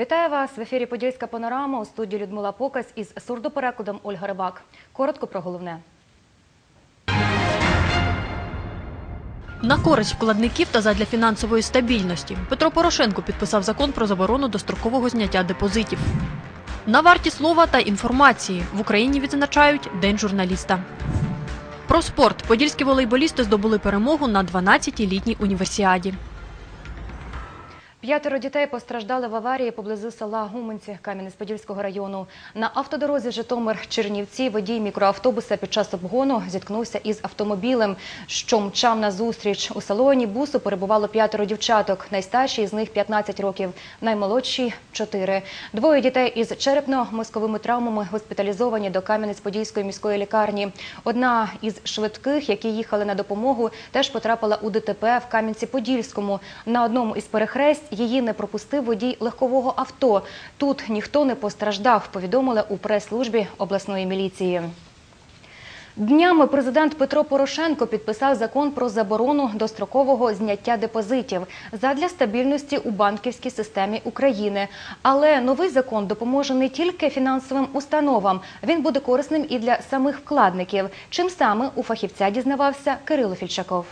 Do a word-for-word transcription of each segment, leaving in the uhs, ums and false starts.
Вітаю вас! В ефірі «Подільська панорама», у студії Людмила Покась із сурдоперекладом Ольга Рибак. Коротко про головне. На користь вкладників та задля фінансової стабільності Петро Порошенко підписав закон про заборону дострокового зняття депозитів. На варті слова та інформації в Україні відзначають День журналіста. Про спорт. Подільські волейболісти здобули перемогу на дванадцятій літній універсіаді. П'ятеро дітей постраждали в аварії поблизу села Гуменці Кам'янець-Подільського району. На автодорозі Житомир-Чернівці водій мікроавтобуса під час обгону зіткнувся із автомобілем, що мчав назустріч. У салоні бусу перебувало п'ятеро дівчаток. Найстаршій з них п'ятнадцять років, наймолодшій – чотири. Двоє дітей із черепно-мозковими травмами госпіталізовані до Кам'янець-Подільської міської лікарні. Одна із швидких, які їхали на допомогу, теж потрапила у ДТП в Кам'янці-Подільському. На одному із перехресть її не пропустив водій легкового авто. Тут ніхто не постраждав, повідомили у прес-службі обласної міліції. Днями президент Петро Порошенко підписав закон про заборону дострокового зняття депозитів задля стабільності у банківській системі України. Але новий закон допоможе не тільки фінансовим установам, він буде корисним і для самих вкладників. Чим саме у фахівця дізнавався Кирило Фільчаков.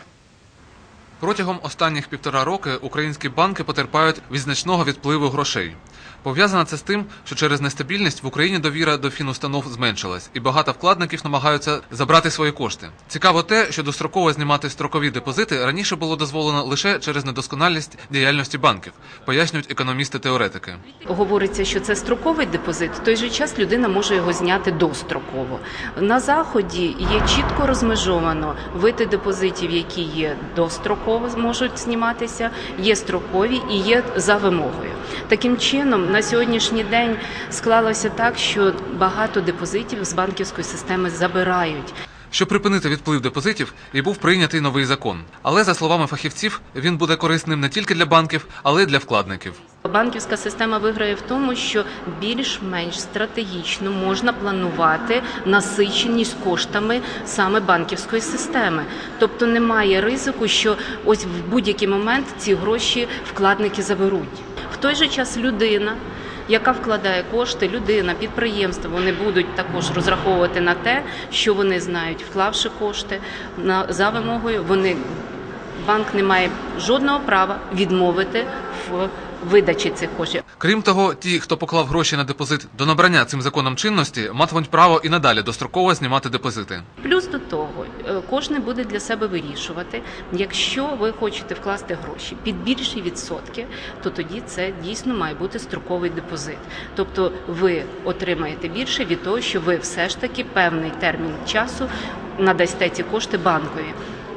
Протягом останніх півтора роки українські банки потерпають від значного відпливу грошей. Пов'язано це з тим, що через нестабільність в Україні довіра до фінустанов зменшилась, і багато вкладників намагаються забрати свої кошти. Цікаво те, що достроково знімати строкові депозити раніше було дозволено лише через недосконалість діяльності банків, пояснюють економісти-теоретики. Говориться, що це строковий депозит, в той же час людина може його зняти достроково. На Заході є чітко розмежовано види депозитів, які є достроково, можуть зніматися, є строкові і є за вимогою. Таким чином, на сьогоднішній день склалося так, що багато депозитів з банківської системи забирають. Щоб припинити відплив депозитів, і був прийнятий новий закон. Але, за словами фахівців, він буде корисним не тільки для банків, але й для вкладників. Банківська система виграє в тому, що більш-менш стратегічно можна планувати насиченість коштами саме банківської системи. Тобто немає ризику, що ось в будь-який момент ці гроші вкладники заберуть. В той же час людина, яка вкладає кошти, людина, підприємство, вони будуть також розраховувати на те, що вони знають, вклавши кошти за вимогою, вони, банк не має жодного права відмовити в видачі цих коштів. Крім того, ті, хто поклав гроші на депозит до набрання цим законом чинності, матимуть право і надалі достроково знімати депозити. Плюс до того, кожен буде для себе вирішувати, якщо ви хочете вкласти гроші під більші відсотки, то тоді це дійсно має бути строковий депозит. Тобто ви отримаєте більше від того, що ви все ж таки певний термін часу надасте ці кошти банкові.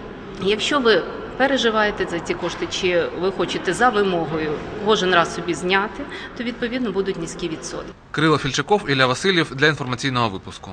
Якщо ви переживаєте за ці кошти, чи ви хочете за вимогою кожен раз собі зняти, то відповідно будуть низькі відсотки. Кирило Фільчаков, Ілля Васильєв для інформаційного випуску.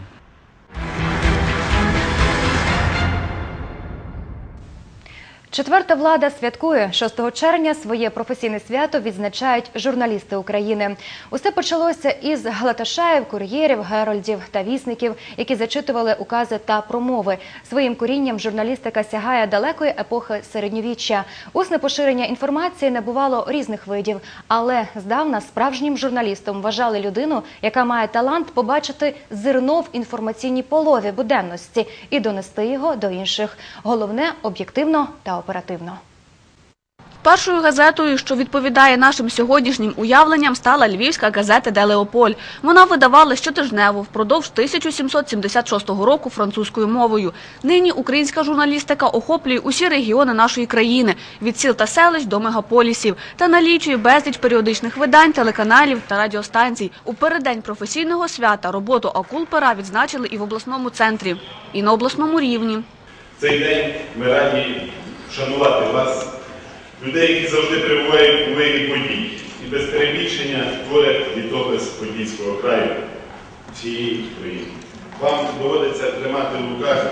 Четверта влада святкує. шостого червня своє професійне свято відзначають журналісти України. Усе почалося із Галаташаїв, кур'єрів, герольдів та вісників, які зачитували укази та промови. Своїм корінням журналістика сягає далекої епохи середньовіччя. Усне поширення інформації набувало різних видів, але здавна справжнім журналістом вважали людину, яка має талант побачити зерно в інформаційній полові буденності і донести його до інших. Головне – об'єктивно та оперативно. Першою газетою, що відповідає нашим сьогоднішнім уявленням, стала львівська газета «Де Леополь». Вона видавалась щотижнево впродовж тисяча сімсот сімдесят шостого року французькою мовою. Нині українська журналістика охоплює усі регіони нашої країни – від сіл та селищ до мегаполісів та налічує безліч періодичних видань, телеканалів та радіостанцій. У переддень професійного свята роботу Акул-Пера відзначили і в обласному центрі, і на обласному рівні. Цей день ми раді вшанувати вас, людей, які завжди перебувають у вирі подій і без перебільшення творять літопис Подільського краю, всієї країни. Вам доводиться тримати в руках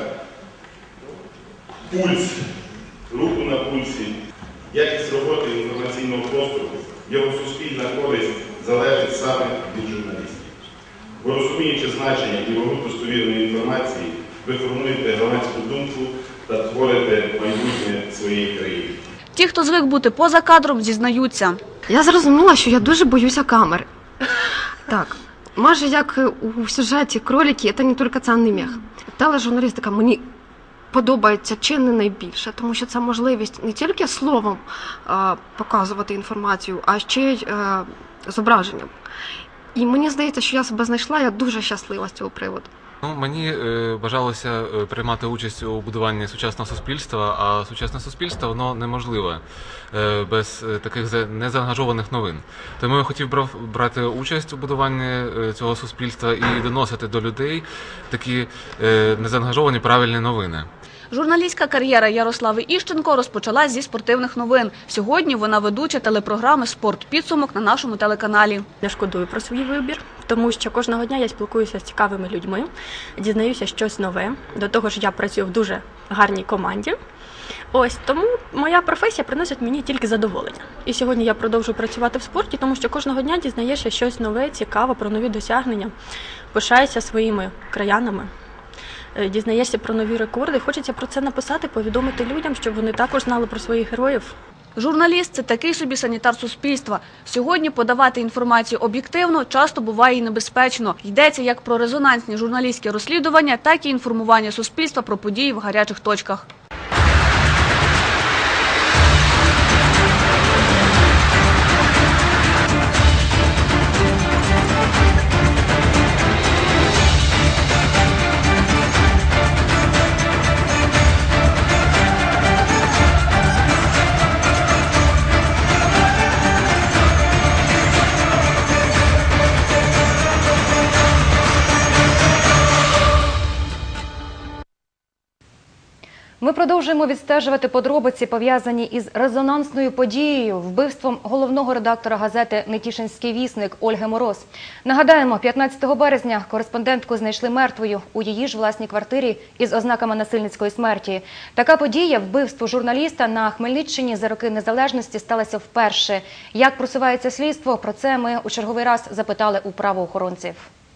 пульс, руку на пульсі. Якість роботи інформаційного простору, його суспільна користь залежить саме від журналістів. Бо розуміючи значення і вагу достовірної інформації, ви формуєте громадську думку та творите майбутнє своєї країни. Ті, хто звик бути поза кадром, зізнаються. Я зрозуміла, що я дуже боюся камери. Так, майже як у сюжеті «Кролики» – це не тільки цінний мех. Тележурналістика мені подобається чи не найбільше, тому що це можливість не тільки словом е, показувати інформацію, а ще й е, зображенням. І мені здається, що я себе знайшла, я дуже щаслива з цього приводу. Ну, мені е, бажалося е, приймати участь у будуванні сучасного суспільства, а сучасне суспільство, воно неможливе е, без е, таких за- незаангажованих новин. Тому я хотів брав, брати участь у будуванні е, цього суспільства і доносити до людей такі е, незаангажовані правильні новини. Журналістська кар'єра Ярослави Іщенко розпочалась зі спортивних новин. Сьогодні вона ведуча телепрограми «Спорт-підсумок» на нашому телеканалі. Не шкодую про свій вибір, тому що кожного дня я спілкуюся з цікавими людьми, дізнаюся щось нове. До того ж, я працюю в дуже гарній команді. Ось, тому моя професія приносить мені тільки задоволення. І сьогодні я продовжую працювати в спорті, тому що кожного дня дізнаєшся щось нове, цікаве, про нові досягнення, пишаєшся своїми краянами. Дізнаєшся про нові рекорди, хочеться про це написати, повідомити людям, щоб вони також знали про своїх героїв. Журналіст – це такий собі санітар суспільства. Сьогодні подавати інформацію об'єктивно часто буває і небезпечно. Йдеться як про резонансні журналістські розслідування, так і інформування суспільства про події в гарячих точках. Ми продовжуємо відстежувати подробиці, пов'язані із резонансною подією – вбивством головного редактора газети «Нетішинський вісник» Ольги Мороз. Нагадаємо, п'ятнадцятого березня кореспондентку знайшли мертвою у її ж власній квартирі із ознаками насильницької смерті. Така подія – вбивство журналіста на Хмельниччині за роки незалежності сталася вперше. Як просувається слідство? Про це ми у черговий раз запитали у правоохоронців.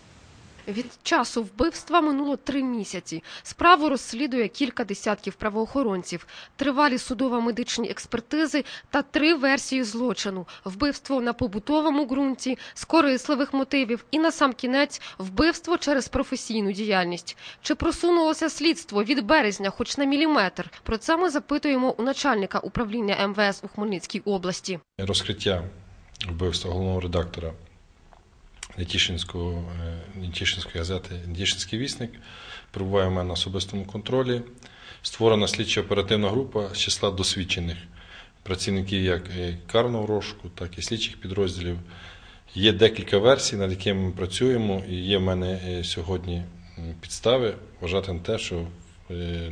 Від часу вбивства минуло три місяці. Справу розслідує кілька десятків правоохоронців. Тривалі судово-медичні експертизи та три версії злочину. Вбивство на побутовому ґрунті, з корисливих мотивів і, насамкінець, вбивство через професійну діяльність. Чи просунулося слідство від березня хоч на міліметр? Про це ми запитуємо у начальника управління ем ве ес у Хмельницькій області. Розкриття вбивства головного редактора Нетішинської газети «Нетішинський вісник» перебуває в мене на особистому контролі. Створена слідчо-оперативна група з числа досвідчених працівників як карного розшуку, так і слідчих підрозділів. Є декілька версій, над якими ми працюємо, і є в мене сьогодні підстави вважати на те, що в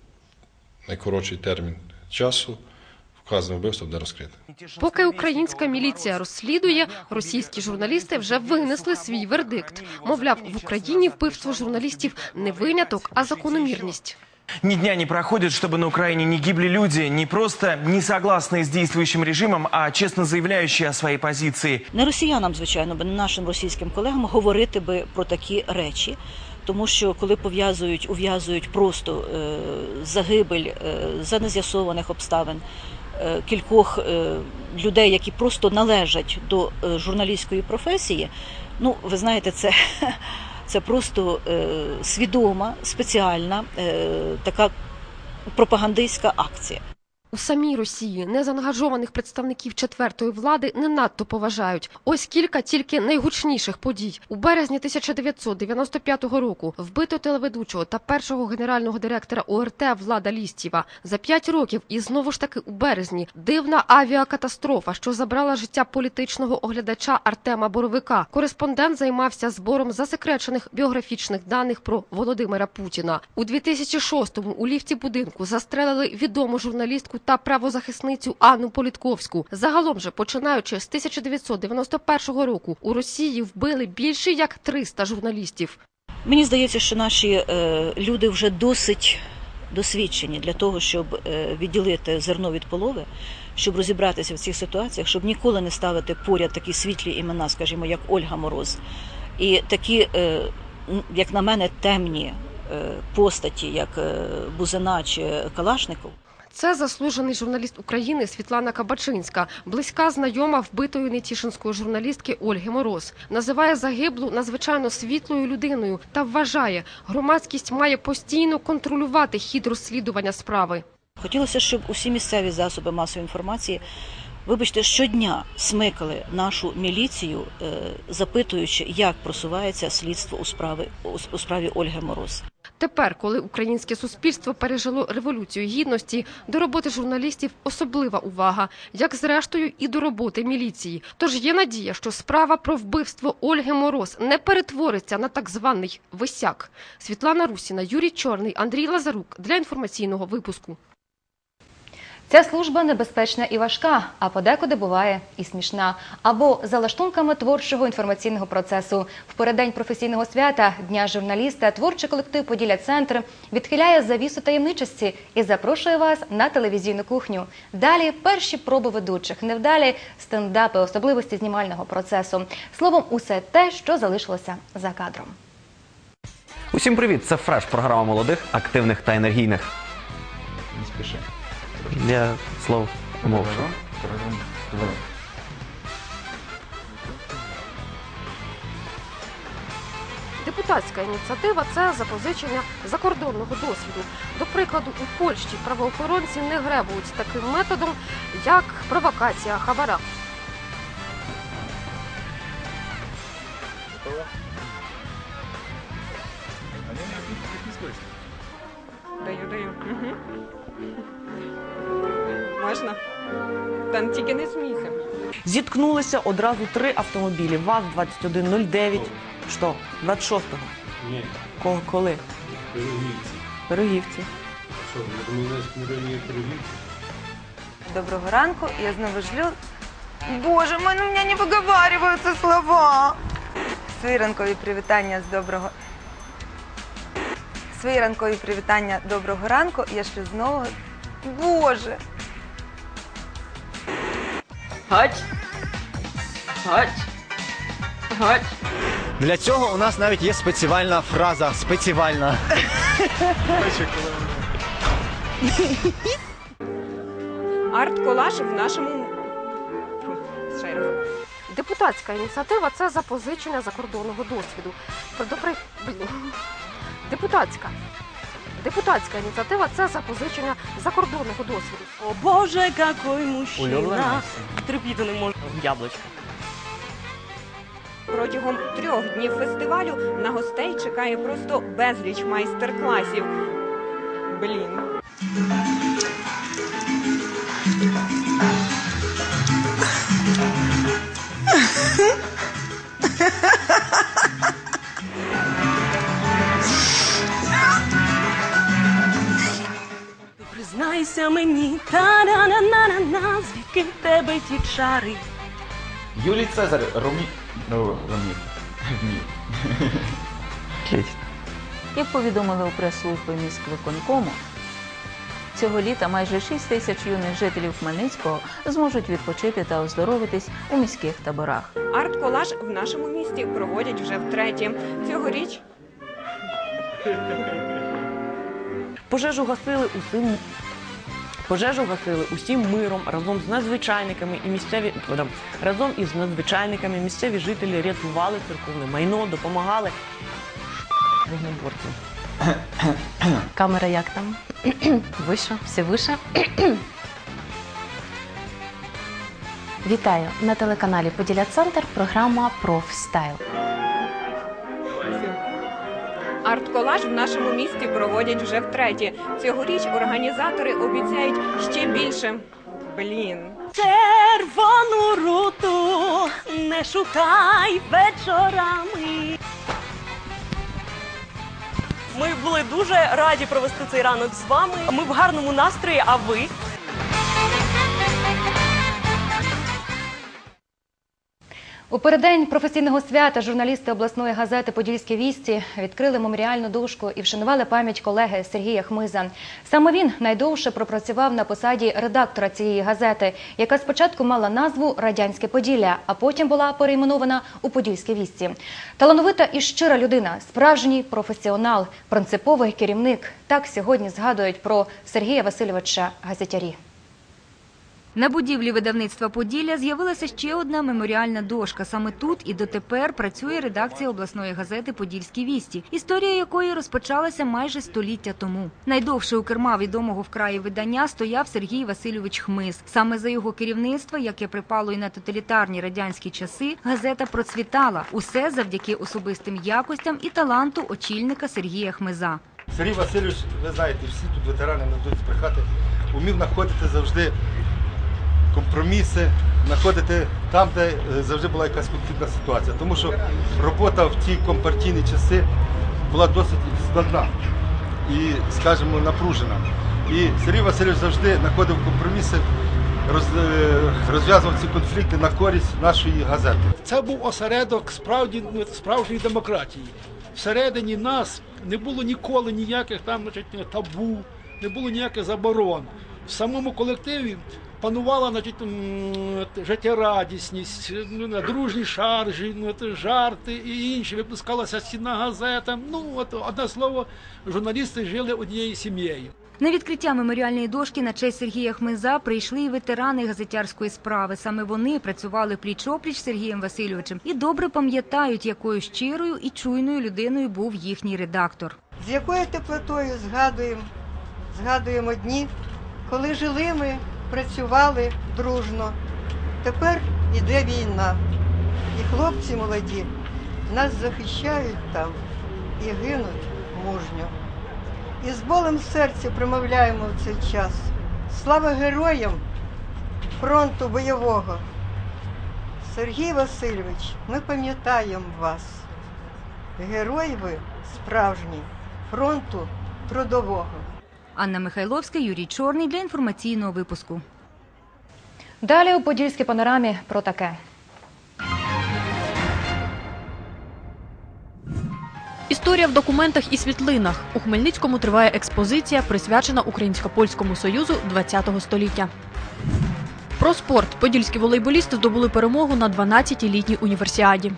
найкоротший термін часу вказане вбивство буде розкрите. Поки українська міліція розслідує, російські журналісти вже винесли свій вердикт. Мовляв, в Україні вбивство журналістів не виняток, а закономірність. Ни дня не проходит, чтобы на Украине не гибли люди, не просто не согласные с действующим режимом, а честно заявляющие о своей позиции. Не росіянам, звичайно, бо не нашим російським колегам говорити би про такі речі. Тому що коли пов'язують, ув'язують просто е, загибель е, за нез'ясованих обставин е, кількох е, людей, які просто належать до е, журналістської професії, ну, ви знаєте, це, це просто е, свідома, спеціальна е, така пропагандистська акція. У самій Росії незаангажованих представників четвертої влади не надто поважають. Ось кілька тільки найгучніших подій. У березні тисяча дев'ятсот дев'яносто п'ятого року вбито телеведучого та першого генерального директора о ер те Влада Лістєва. За п'ять років і знову ж таки у березні дивна авіакатастрофа, що забрала життя політичного оглядача Артема Боровика. Кореспондент займався збором засекречених біографічних даних про Володимира Путіна. У дві тисячі шостому у ліфті будинку застрелили відому журналістку та правозахисницю Анну Політковську. Загалом же, починаючи з тисяча дев'ятсот дев'яносто першого року, у Росії вбили більше як триста журналістів. Мені здається, що наші е, люди вже досить досвідчені для того, щоб е, відділити зерно від полови, щоб розібратися в цих ситуаціях, щоб ніколи не ставити поряд такі світлі імена, скажімо, як Ольга Мороз. І такі, е, як на мене, темні е, постаті, як е, Бузина чи Калашников. Це заслужений журналіст України Світлана Кабачинська, близька знайома вбитої нетішинської журналістки Ольги Мороз. Називає загиблу надзвичайно світлою людиною та вважає, громадськість має постійно контролювати хід розслідування справи. Хотілося, щоб усі місцеві засоби масової інформації, вибачте, щодня смикали нашу міліцію, запитуючи, як просувається слідство у справі, у справі Ольги Мороз. Тепер, коли українське суспільство пережило революцію гідності, до роботи журналістів особлива увага, як зрештою і до роботи міліції. Тож є надія, що справа про вбивство Ольги Мороз не перетвориться на так званий висяк. Світлана Русіна, Юрій Чорний, Андрій Лазарук для інформаційного випуску. Ця служба небезпечна і важка, а подекуди буває і смішна. Або за лаштунками творчого інформаційного процесу. В переддень професійного свята Дня журналіста творчий колектив «Поділля-центр» відхиляє завісу таємничості і запрошує вас на телевізійну кухню. Далі перші проби ведучих, невдалі стендапи, особливості знімального процесу. Словом, усе те, що залишилося за кадром. Усім привіт! Це «Фреш» – програма молодих, активних та енергійних. Не спіши. Для слов мовшу. Депутатська ініціатива – це запозичення закордонного досвіду. До прикладу, у Польщі правоохоронці не гребують таким методом, як провокація хабара. Даю, даю. Угу. Можна? Та тільки не смійся. Зіткнулися одразу три автомобілі. ВАЗ двадцять один нуль дев'ять. Що? двадцять шостого? Ні. Кого, коли? Пирогівці. Пирогівці. Що, в Домовецькому районі Пирогівці? Доброго ранку, я знову жлю. Боже, в мене у мене не виговарюються слова. Свої ранкові привітання з доброго... Свої ранкові привітання доброго ранку я шлю знову. Боже! Гать! Гать! Гать! Для цього у нас навіть є спеціальна фраза. Спеціальна. Арт-колаж в нашому... Ще раз. Депутатська ініціатива – це запозичення закордонного досвіду. До при... Блін. Депутатська. Депутатська ініціатива – це запозичення закордонного досвіду. О Боже, який мужчина! Терпіти не можу. Яблучко. Протягом трьох днів фестивалю на гостей чекає просто безліч майстер-класів. Блін. Признайся мені, та-на-на-на-на-на, звідки в тебе ті чари? Юлій Цезар, Ромі... Ну, Ромі... Ні. Як повідомили у прес-службі міськвиконкому, цього літа майже шість тисяч юних жителів Хмельницького зможуть відпочити та оздоровитись у міських таборах. Арт-колаж в нашому місті проводять вже втретє. Цьогоріч... Пожежу гасили усім... Пожежу гасили усім миром, разом з надзвичайниками і місцеві... Разом із надзвичайниками місцеві жителі рятували церковне майно, допомагали вогнеборцям. Камера як там? Вище, все вище. Вітаю! На телеканалі «Поділля-центр» програма «Профстайл». Арт-колаж в нашому місті проводять вже втретє. Цьогоріч організатори обіцяють ще більше. Блін. Червону руту не шукай вечорами. Ми були дуже раді провести цей ранок з вами. Ми в гарному настрої, а ви? У переддень професійного свята журналісти обласної газети «Подільські вісті» відкрили меморіальну дошку і вшанували пам'ять колеги Сергія Хмиза. Саме він найдовше пропрацював на посаді редактора цієї газети, яка спочатку мала назву «Радянське Поділля», а потім була перейменована у «Подільські вісті». Талановита і щира людина, справжній професіонал, принциповий керівник. Так сьогодні згадують про Сергія Васильовича газетярі. На будівлі видавництва «Поділля» з'явилася ще одна меморіальна дошка. Саме тут і дотепер працює редакція обласної газети «Подільські вісті», історія якої розпочалася майже століття тому. Найдовше у керма відомого в краї видання стояв Сергій Васильович Хмиз. Саме за його керівництва, яке припало і на тоталітарні радянські часи, газета процвітала. Усе завдяки особистим якостям і таланту очільника Сергія Хмиза. Сергій Васильович, ви знаєте, всі тут ветерани не будуть збрехати, умів знаходити завжди компроміси, знаходити там, де завжди була якась конфліктна ситуація. Тому що робота в ті компартійні часи була досить складна і, скажімо, напружена. І Сергій Васильович завжди знаходив компроміси, роз, розв'язував ці конфлікти на користь нашої газети. Це був осередок справді, справжньої демократії. Всередині нас не було ніколи ніяких там, значить, табу, не було ніяких заборон. В самому колективі панувала, значить, життєрадісність, дружні шаржі, жарти і інші. Випускалася стінна газета. Ну, от, одне слово, журналісти жили однією сім'єю. На відкриття меморіальної дошки на честь Сергія Хмиза прийшли і ветерани газетярської справи. Саме вони працювали пліч-опліч з Сергієм Васильовичем і добре пам'ятають, якою щирою і чуйною людиною був їхній редактор. З якою теплотою згадуємо, згадуємо дні, коли жили ми, працювали дружно. Тепер іде війна, і хлопці молоді нас захищають там і гинуть мужньо. І з болем в серці промовляємо в цей час. Слава героям фронту бойового! Сергій Васильович, ми пам'ятаємо вас. Герой ви справжній фронту трудового. Анна Михайловська, Юрій Чорний для інформаційного випуску. Далі у «Подільській панорамі» про таке. Історія в документах і світлинах. У Хмельницькому триває експозиція, присвячена Українсько-Польському Союзу ХХ століття. Про спорт. Подільські волейболісти здобули перемогу на дванадцятій літній універсіаді.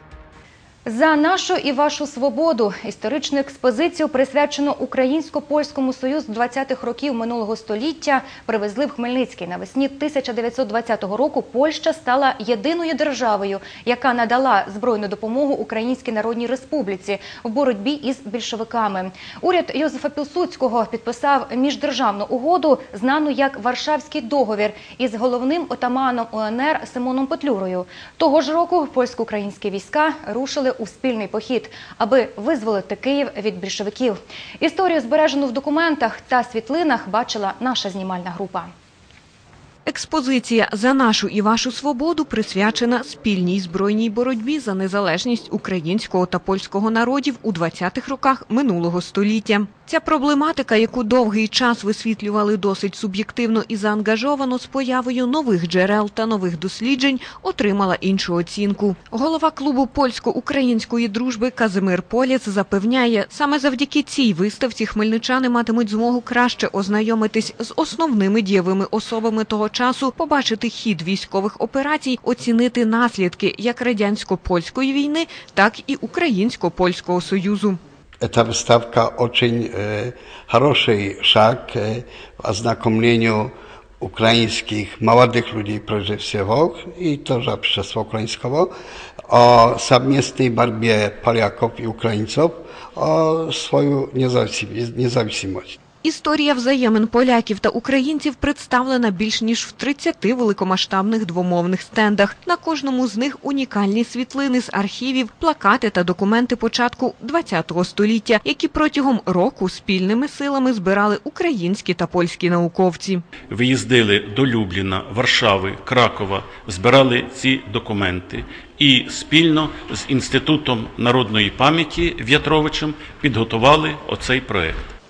За нашу і вашу свободу історичну експозицію, присвячену Українсько-Польському Союзу двадцятих років минулого століття, привезли в Хмельницький. Навесні тисяча дев'ятсот двадцятого року Польща стала єдиною державою, яка надала збройну допомогу Українській Народній Республіці в боротьбі із більшовиками. Уряд Йозефа Пілсудського підписав міждержавну угоду, знану як Варшавський договір, із головним отаманом УНР Симоном Петлюрою. Того ж року польсько-українські війська рушили у спільний похід, аби визволити Київ від більшовиків. Історію, збережену в документах та світлинах, бачила наша знімальна група. Експозиція «За нашу і вашу свободу» присвячена спільній збройній боротьбі за незалежність українського та польського народів у двадцятих роках минулого століття. Ця проблематика, яку довгий час висвітлювали досить суб'єктивно і заангажовано, з появою нових джерел та нових досліджень отримала іншу оцінку. Голова клубу польсько-української дружби Казимир Полєц запевняє, саме завдяки цій виставці хмельничани матимуть змогу краще ознайомитись з основними дієвими особами того часу, побачити хід військових операцій, оцінити наслідки як радянсько-польської війни, так і Українсько-Польського Союзу. Ta wystawka очень e, хороший шаг e, w oznakomieniu ukraińskich młodych ludzi przede wszystkim i to, że przeszło ukraińskowo, o совместной борьбе Polaków i Ukraińców o swoją niezależność. Історія взаємин поляків та українців представлена більш ніж в тридцяти великомасштабних двомовних стендах. На кожному з них унікальні світлини з архівів, плакати та документи початку ХХ століття, які протягом року спільними силами збирали українські та польські науковці. Виїздили до Любліна, Варшави, Кракова, збирали ці документи і спільно з Інститутом народної пам'яті В'ятровичем підготували оцей проєкт.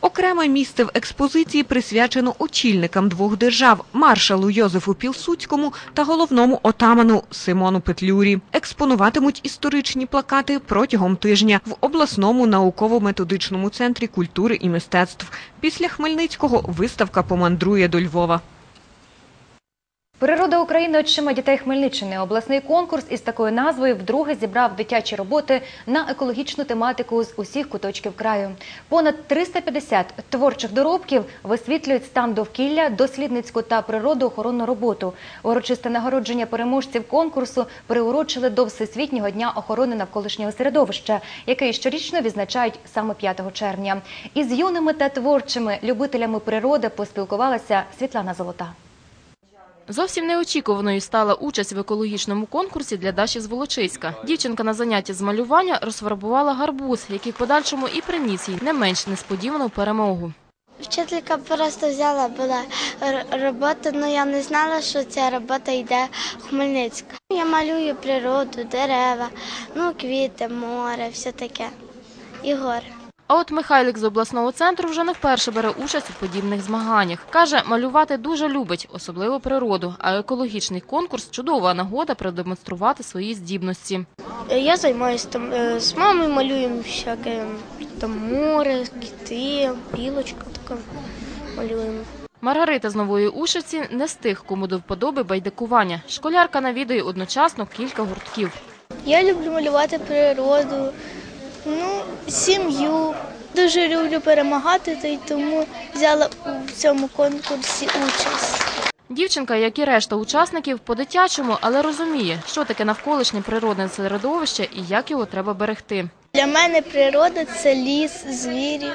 Окреме місце в експозиції присвячено очільникам двох держав – маршалу Йозефу Пілсудському та головному отаману Симону Петлюрі. Експонуватимуть історичні плакати протягом тижня в обласному науково-методичному центрі культури і мистецтв. Після Хмельницького виставка помандрує до Львова. Природа України очима дітей Хмельниччини. Обласний конкурс із такою назвою вдруге зібрав дитячі роботи на екологічну тематику з усіх куточків краю. Понад триста п'ятдесят творчих доробків висвітлюють стан довкілля, дослідницьку та природоохоронну роботу. Урочисте нагородження переможців конкурсу приурочили до Всесвітнього дня охорони навколишнього середовища, який щорічно відзначають саме п'ятого червня. Із юними та творчими любителями природи поспілкувалася Світлана Золота. Зовсім неочікуваною стала участь в екологічному конкурсі для Даші з Волочиська. Дівчинка на занятті з малювання розфарбувала гарбуз, який в подальшому і приніс їй не менш несподівану перемогу. Вчителька просто взяла була роботу, але я не знала, що ця робота йде в Хмельницьк. Я малюю природу, дерева, ну, квіти, море, все таке і гори. А от Михайлик з обласного центру вже не вперше бере участь у подібних змаганнях. Каже, малювати дуже любить, особливо природу, а екологічний конкурс – чудова нагода продемонструвати свої здібності. Я займаюся там, з мамою малюємо всяке, там море, квіти, білочка така малюємо. Маргарита з Нової Ушиці не з тих, кому до вподоби байдикування. Школярка навідує одночасно кілька гуртків. Я люблю малювати природу. Ну, сім'ю. Дуже люблю перемагати, та й тому взяла у цьому конкурсі участь. Дівчинка, як і решта учасників, по-дитячому, але розуміє, що таке навколишнє природне середовище і як його треба берегти. Для мене природа – це ліс, звірі,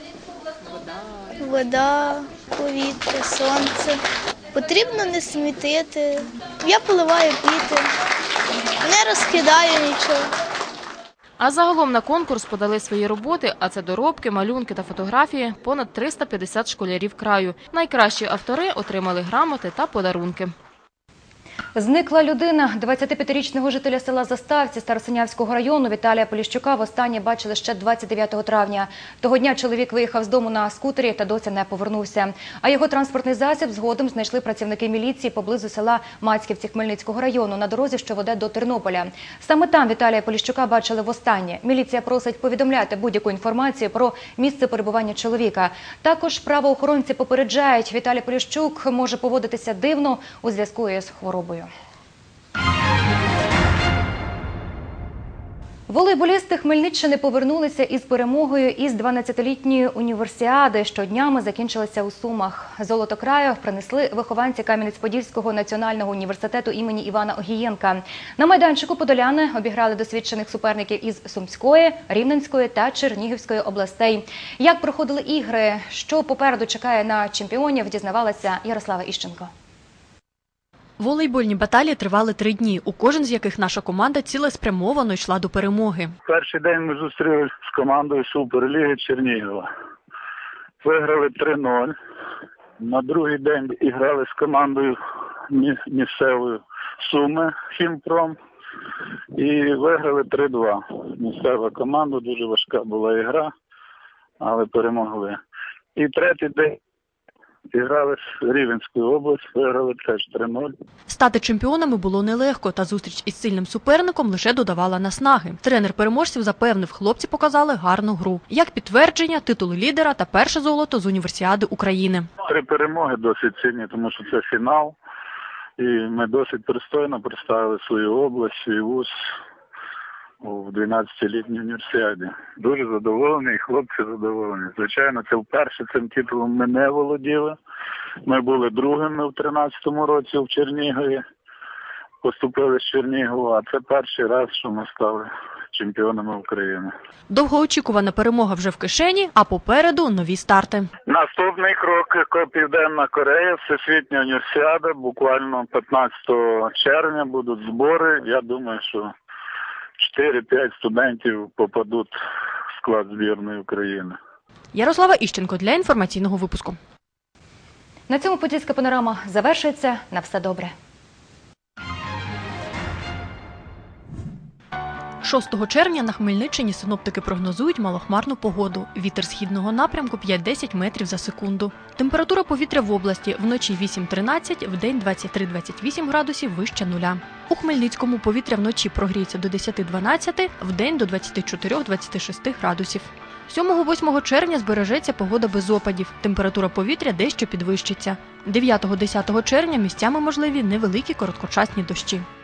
вода, повітря, сонце. Потрібно не смітити. Я поливаю квіти, не розкидаю нічого. А загалом на конкурс подали свої роботи, а це доробки, малюнки та фотографії, понад триста п'ятдесят школярів краю. Найкращі автори отримали грамоти та подарунки. Зникла людина. двадцятип'ятирічного жителя села Заставці Старосинявського району Віталія Поліщука востаннє бачили ще двадцять дев'ятого травня. Того дня чоловік виїхав з дому на скутері та досі не повернувся. А його транспортний засіб згодом знайшли працівники міліції поблизу села Мацьківці Хмельницького району на дорозі, що веде до Тернополя. Саме там Віталія Поліщука бачили востаннє. Міліція просить повідомляти будь-яку інформацію про місце перебування чоловіка. Також правоохоронці попереджають, Віталій Поліщук може поводитися дивно у зв'язку із хворобою. Волейболісти Хмельниччини повернулися із перемогою із дванадцятилітньої універсіади, що днями закінчилася у Сумах. Золото краю принесли вихованці Кам'янець-Подільського національного університету імені Івана Огієнка. На майданчику подоляни обіграли досвідчених суперників із Сумської, Рівненської та Чернігівської областей. Як проходили ігри, що попереду чекає на чемпіонів, дізнавалася Ярослава Іщенко. Волейбольні баталії тривали три дні, у кожен з яких наша команда цілеспрямовано йшла до перемоги. Перший день ми зустрілися з командою Суперліги Чернігова. Виграли три нуль. На другий день грали з командою місцевою Суми Хімпром і виграли три два. Місцева команда, дуже важка була ігра, але перемогли. І третій день зіграли з Рівненської області, виграли теж три нуль. Стати чемпіонами було нелегко, та зустріч із сильним суперником лише додавала наснаги. Тренер переможців запевнив, хлопці показали гарну гру. Як підтвердження, титул лідера та перше золото з універсіади України. Три перемоги досить цінні, тому що це фінал. І ми досить пристойно представили свою область, свій вуз у дванадцятилітній універсіаді. Дуже задоволений, хлопці задоволені. Звичайно, це вперше цим титулом ми не володіли. Ми були другими в тринадцятому році в Чернігові, поступили з Чернігова, а це перший раз, що ми стали чемпіонами України. Довгоочікувана перемога вже в кишені, а попереду нові старти. Наступний крок – Південна Корея, Всесвітня універсіада. Буквально п'ятнадцятого червня будуть збори. Я думаю, що чотири-п'ять студентів попадуть в склад збірної України. Ярослава Іщенко для інформаційного випуску. На цьому подільська панорама завершується. На все добре. шостого червня на Хмельниччині синоптики прогнозують малохмарну погоду. Вітер східного напрямку п'ять-десять метрів за секунду. Температура повітря в області вночі вісім-тринадцять, вдень двадцять три-двадцять вісім градусів вище нуля. У Хмельницькому повітря вночі прогріється до десяти-дванадцяти, вдень до двадцяти чотирьох-двадцяти шести градусів. сьомого-восьмого червня збережеться погода без опадів. Температура повітря дещо підвищиться. дев'ятого-десятого червня місцями можливі невеликі короткочасні дощі.